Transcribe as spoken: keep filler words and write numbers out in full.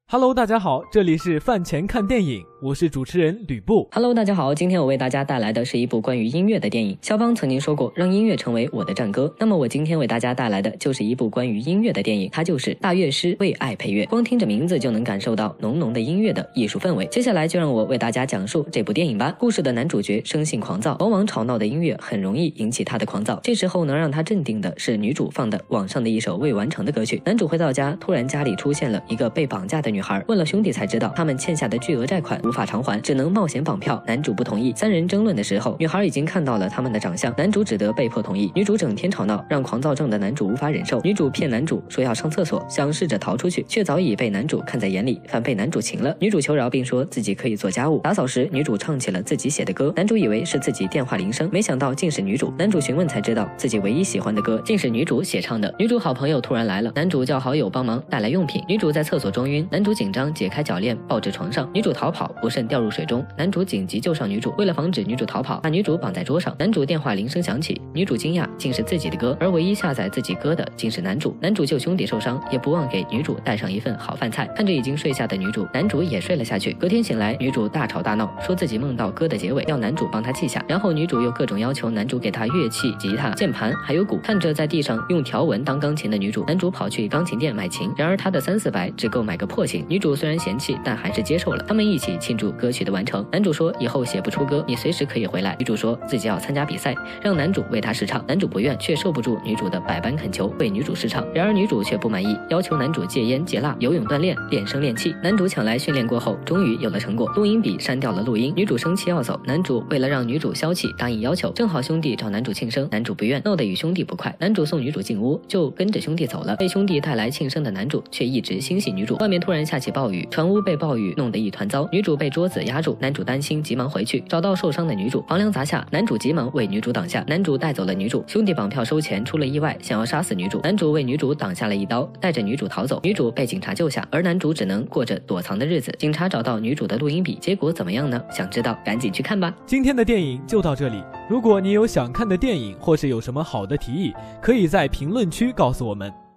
Hello， 大家好，这里是饭前看电影，我是主持人吕布。 Hello， 大家好，今天我为大家带来的是一部关于音乐的电影。肖邦曾经说过，让音乐成为我的战歌。那么我今天为大家带来的就是一部关于音乐的电影，它就是《大乐师为爱配乐》。光听着名字就能感受到浓浓的音乐的艺术氛围。接下来就让我为大家讲述这部电影吧。故事的男主角生性狂躁，往往吵闹的音乐很容易引起他的狂躁。这时候能让他镇定的是女主放的网上的一首未完成的歌曲。男主回到家，突然家里出现了一个被绑架的女孩，问了兄弟才知道他们欠下的巨额债款无法偿还，只能冒险绑票。男主不同意，三人争论的时候，女孩已经看到了他们的长相，男主只得被迫同意。女主整天吵闹，让狂躁症的男主无法忍受。女主骗男主说要上厕所，想试着逃出去，却早已被男主看在眼里，反被男主擒了。女主求饶，并说自己可以做家务。打扫时，女主唱起了自己写的歌，男主以为是自己电话铃声，没想到竟是女主。男主询问才知道，自己唯一喜欢的歌竟是女主写唱的。女主好朋友突然来了，男主叫好友帮忙带来用品。女主在厕所装晕，男主紧张解开脚链抱至床上，女主逃跑不慎掉入水中，男主紧急救上女主。为了防止女主逃跑，把女主绑在桌上。男主电话铃声响起，女主惊讶，竟是自己的歌，而唯一下载自己歌的竟是男主。男主救兄弟受伤，也不忘给女主带上一份好饭菜。看着已经睡下的女主，男主也睡了下去。隔天醒来，女主大吵大闹，说自己梦到歌的结尾，要男主帮她记下。然后女主又各种要求男主给她乐器、吉他、键盘还有鼓。看着在地上用条纹当钢琴的女主，男主跑去钢琴店买琴，然而他的三四百只够买个破琴。女主虽然嫌弃，但还是接受了。他们一起庆祝歌曲的完成。男主说以后写不出歌，你随时可以回来。女主说自己要参加比赛，让男主为她试唱。男主不愿，却受不住女主的百般恳求，为女主试唱。然而女主却不满意，要求男主戒烟戒蜡、游泳锻炼、练声练气。男主抢来训练过后，终于有了成果。录音笔删掉了录音，女主生气要走，男主为了让女主消气，答应要求。正好兄弟找男主庆生，男主不愿，闹得与兄弟不快。男主送女主进屋，就跟着兄弟走了。被兄弟带来庆生的男主却一直心系女主。外面突然下起暴雨，船屋被暴雨弄得一团糟，女主被桌子压住，男主担心，急忙回去找到受伤的女主，房梁砸下，男主急忙为女主挡下，男主带走了女主。兄弟绑票收钱出了意外，想要杀死女主，男主为女主挡下了一刀，带着女主逃走。女主被警察救下，而男主只能过着躲藏的日子。警察找到女主的录音笔，结果怎么样呢？想知道赶紧去看吧。 今天的电影就到这里，如果你有想看的电影，或是有什么好的提议，可以在评论区告诉我们。